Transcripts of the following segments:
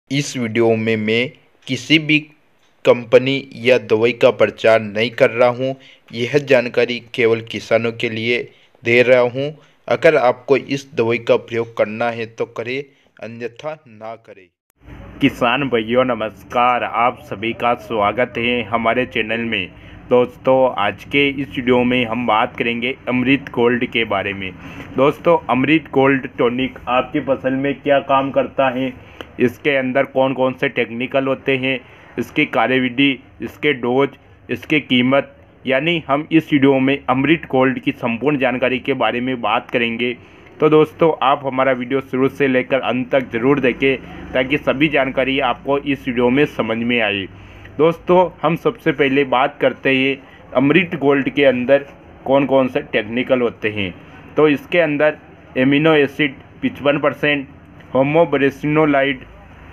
इस वीडियो में मैं किसी भी कंपनी या दवाई का प्रचार नहीं कर रहा हूँ। यह जानकारी केवल किसानों के लिए दे रहा हूँ। अगर आपको इस दवाई का प्रयोग करना है तो करें, अन्यथा ना करें। किसान भाइयों नमस्कार, आप सभी का स्वागत है हमारे चैनल में। दोस्तों आज के इस वीडियो में हम बात करेंगे अमृत गोल्ड के बारे में। दोस्तों अमृत गोल्ड टॉनिक आपकी फसल में क्या काम करता है, इसके अंदर कौन कौन से टेक्निकल होते हैं, इसकी कार्यविधि, इसके डोज, इसकी कीमत, यानी हम इस वीडियो में अमृत गोल्ड की संपूर्ण जानकारी के बारे में बात करेंगे। तो दोस्तों आप हमारा वीडियो शुरू से लेकर अंत तक ज़रूर देखें ताकि सभी जानकारी आपको इस वीडियो में समझ में आए। दोस्तों हम सबसे पहले बात करते हैं अमृत गोल्ड के अंदर कौन कौन से टेक्निकल होते हैं। तो इसके अंदर एमिनो एसिड 55%, होमोब्रेसिनोलाइड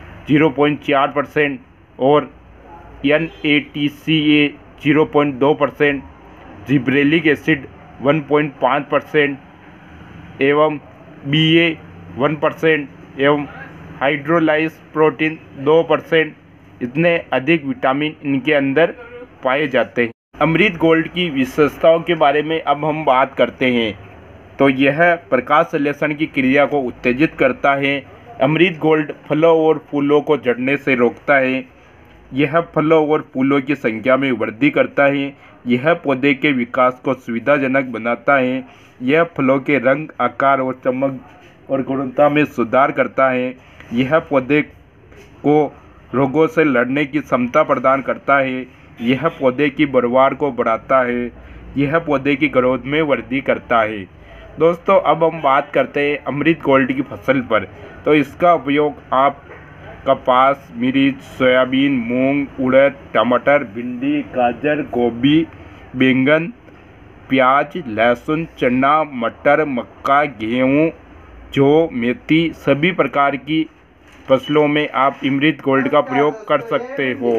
0.4% और NATCA 0.2%, जिब्रेलिक एसिड 1.5% एवं BA 1% एवं हाइड्रोलाइज प्रोटीन 2%, इतने अधिक विटामिन इनके अंदर पाए जाते हैं। अमृत गोल्ड की विशेषताओं के बारे में अब हम बात करते हैं। तो यह प्रकाश संश्लेषण की क्रिया को उत्तेजित करता है। अमृत गोल्ड फलों और फूलों को झड़ने से रोकता है। यह फलों और फूलों की संख्या में वृद्धि करता है। यह पौधे के विकास को सुविधाजनक बनाता है। यह फलों के रंग, आकार और चमक और गुणवत्ता में सुधार करता है। यह पौधे को रोगों से लड़ने की क्षमता प्रदान करता है। यह पौधे की बढ़वार को बढ़ाता है। यह पौधे की ग्रोथ में वृद्धि करता है। दोस्तों अब हम बात करते हैं अमृत गोल्ड की फसल पर। तो इसका उपयोग आप कपास, मिर्च, सोयाबीन, मूंग, उड़द, टमाटर, भिंडी, गाजर, गोभी, बैंगन, प्याज, लहसुन, चना, मटर, मक्का, गेहूँ, जौ, मेथी, सभी प्रकार की फसलों में आप अमृत गोल्ड का प्रयोग कर सकते हो।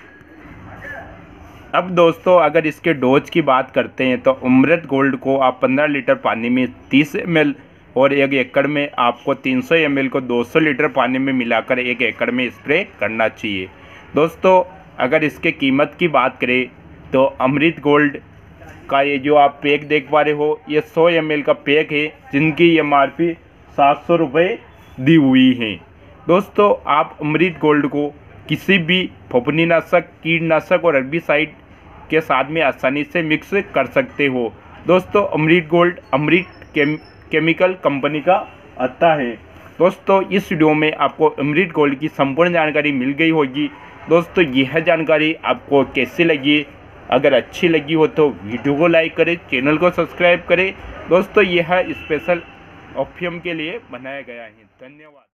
अब दोस्तों अगर इसके डोज की बात करते हैं तो अमृत गोल्ड को आप 15 लीटर पानी में 30 ml और 1 एकड़ में आपको 300 ml को 200 लीटर पानी में मिलाकर 1 एकड़ में स्प्रे करना चाहिए। दोस्तों अगर इसके कीमत की बात करें तो अमृत गोल्ड का ये जो आप पैक देख पा रहे हो, ये 100 ml का पैक है जिनकी MRP 700 रुपये दी हुई है। दोस्तों आप अमृत गोल्ड को किसी भी फफूंदीनाशक, कीटनाशक और हेर्बिसाइड के साथ में आसानी से मिक्स कर सकते हो। दोस्तों Amrit gold Amrit chemical company का आता है। दोस्तों इस वीडियो में आपको अमृत गोल्ड की संपूर्ण जानकारी मिल गई होगी। दोस्तों यह जानकारी आपको कैसी लगी? अगर अच्छी लगी हो तो वीडियो को लाइक करें, चैनल को सब्सक्राइब करें। दोस्तों यह स्पेशल ऑप्शन के लिए बनाया गया है। धन्यवाद।